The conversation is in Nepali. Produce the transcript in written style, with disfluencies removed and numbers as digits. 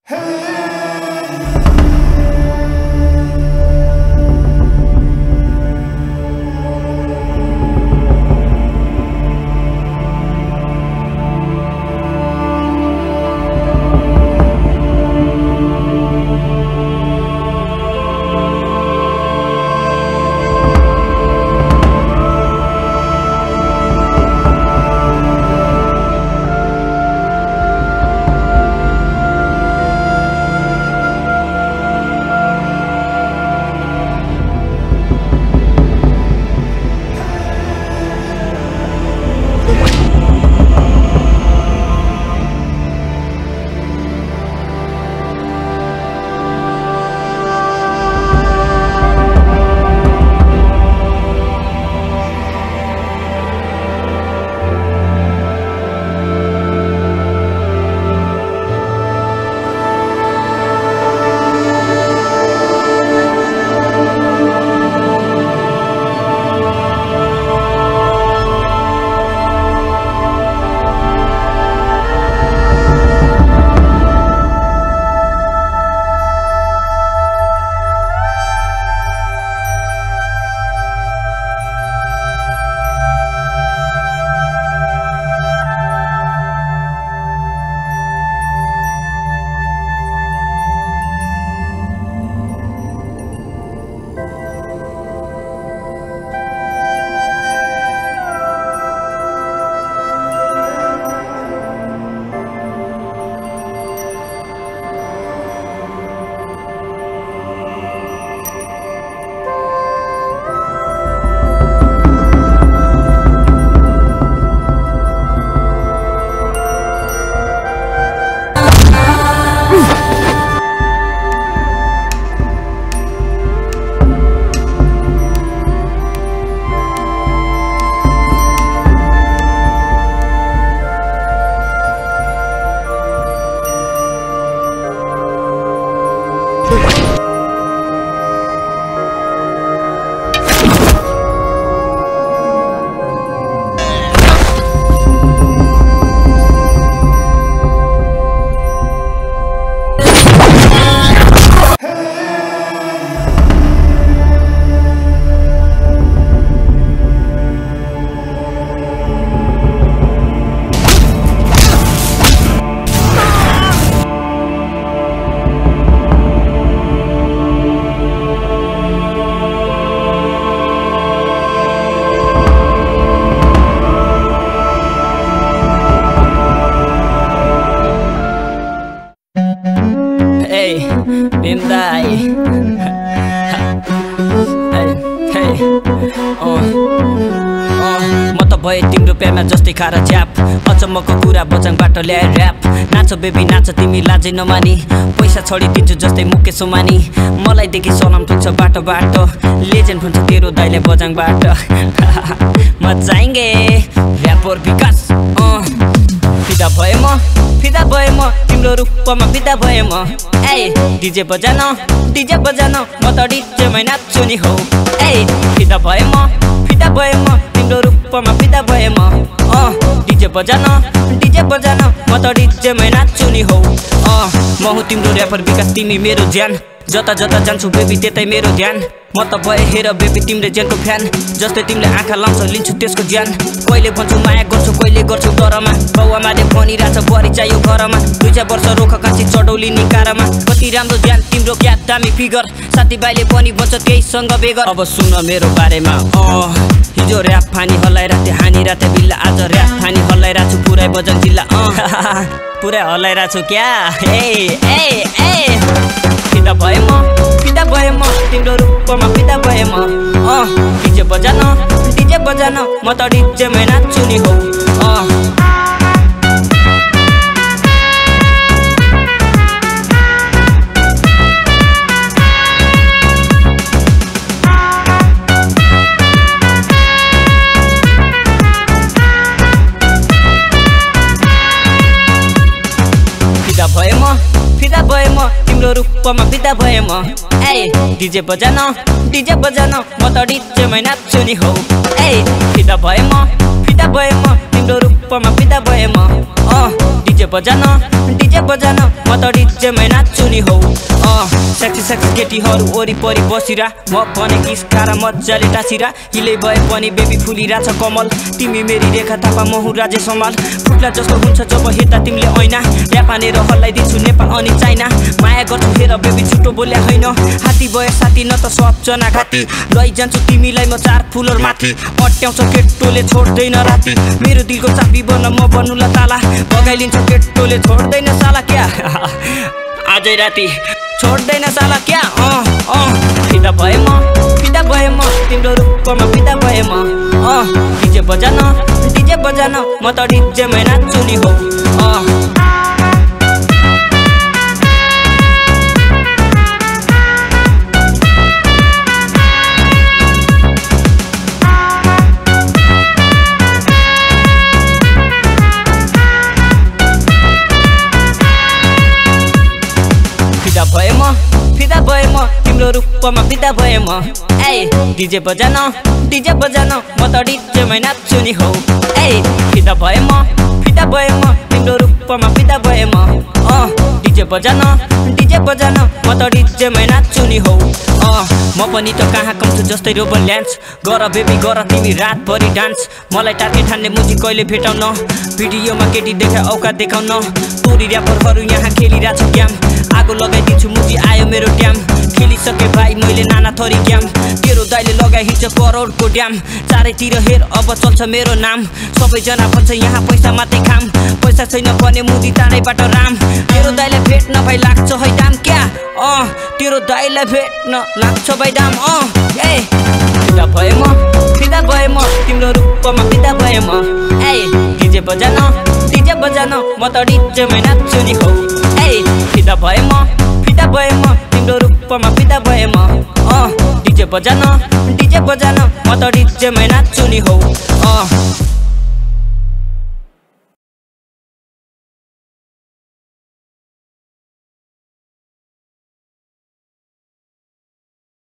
म त भए तिम्रो प्यारमा जस्तै खारा झ्याप अचम्मको कुरा बचाङबाट ल्याए ऱ्याप नाच बेबी नाच तिमी लाजै नमानी पैसा छडिदिन्छु जस्तै मुकेश सोमानी मलाई देखि सलाम पुग्छ बाटो बाटो लेजेन्ड हुन्छ तेरो दाइले बजाङबाट मचाइङ्गे ऱ्यापर विकास फिदा भए म तिम्रो रूपमा फिदा भए म ए डीजे बजान म त डीजेमै नाच्छु नि हो ए फिदा भए म तिम्रो रूपमा फिदा भए म डीजे बजान म त डीजेमै नाच्छु नि हो म हुँ तिम्रो ऱ्यापर विकास तिमी मेरो ज्यान जता जता जान्छु बेबी त्यतै मेरो ध्यान म त भए हेर बेबी तिम्रो ज्यानको फ्यान जस्तै तिमीले आँखा लाउँछौ लिन्छु त्यसको ज्यान कहिले भन्छु माया गर्छु कहिले गर्छु डरमा बाउआमाले भनिरहेछ बढी चाहियो घरमा 2-4 वर्ष रोख काँची चढौली निकारमा कति राम्रो ध्यान तिम्रो क्या दामी फिगर साथीभाइले पनि भन्छ त्यहीसँग बेगर अब सुन मेरो बारेमा हिजो ऱ्याप फानी हल्लाइराथे हानी राते बिल्ला आज ऱ्याप फानी हल्लाइराछु पुरै बजाङ जिल्ला पुरै हल्लाइराछु क्या फिदा भए म तिम्रो रूपमा फिदा भए म डीजे बजान म त डीजेमै नाच्छु नि हो फिदा भए म तिम्रो रूपमा फिदा भए म ए डीजे बजान म त डीजेमै नाच्छु नि हो ए फिदा भए म तिम्रो रूपमा फिदा भए म डीजे बजान म त डिजेमै नाच्छु नि हौ सेक्सी सेक्सी केटीहरू वरिपरि बसिरा म भने किस्कारा मजाले टाँसिरा हिले भए पनि बेबी फुलिरा छ कमल तिमी मेरी रेखा थापा महु राजे समाल फुट्ला जस्तो हुन्छ जब हेर्दा तिमीले ऐना ल्यापानेर हल्लाइदिन्छु नेपाल अनि चाइना माया गर्छु हेर बेबी छुटो बोल्या होइन हात्ती भए साथी न त सबजना घाँटी लैजान्छु तिमीलाई म 4 फुलर माथि अट्याउँछ केटोले छोड्दैन राति मेरो दिलको चाबी बन म बन्नुला ताला बगाइलिन्छ केटोले छोड्दैन साला क्या आजै राति छोड्दैन साला क्या फिदा भए म तिम्रो रूपमा फिदा भए म डिजे बजान म त डिजेमै नाच्छु नि हौ फिदा भए म तिम्रो रूपमा फिदा भए म डिजे बजान म त डिजेमै नाच्छु नि हौ फिदा भए म तिम्रो रूपमा फिदा भए म डिजे बजान म त डिजेमै नाच्छु नि हौ म पनि त कहाँ कम्छु जस्तै रोबन ल्यान्स गर बेबी गर तिमी रातभरि डान्स मलाई टार्गेट ठान्ने मुजी कहिले भेटाउन भिडियोमा केटी देखा औकात देखाउन तोरी ऱ्यापरहरू यहाँ खेलिरहेछ ग्याम आगो लगाइदिन्छु मुजी आयो मेरो ड्याम खेलिसके भाइ मैले नाना थरी ग्याम तेरो दाइले लगाइहिँड्छ करोडको ड्याम चारैतिर हेर अब चल्छ मेरो नाम सबैजना भन्छ यहाँ पैसा मात्रै खाम पैसा छैन भने मुजी टाढैबाट राम तेरो दाइले भेट्न भाइ लाग्छ है दाम क्या तेरो दाइलाई भेट्न लाग्छ भाइ दाम फिदा भए म तिम्रो रूपमा फिदा भए म डिजे बजान म त डिजेमै नाच्छु नि हौ फिदा भए म तिम्रो रूपमा फिदा भए म डिजे बजान म त डिजेमै नाच्छु नि हौ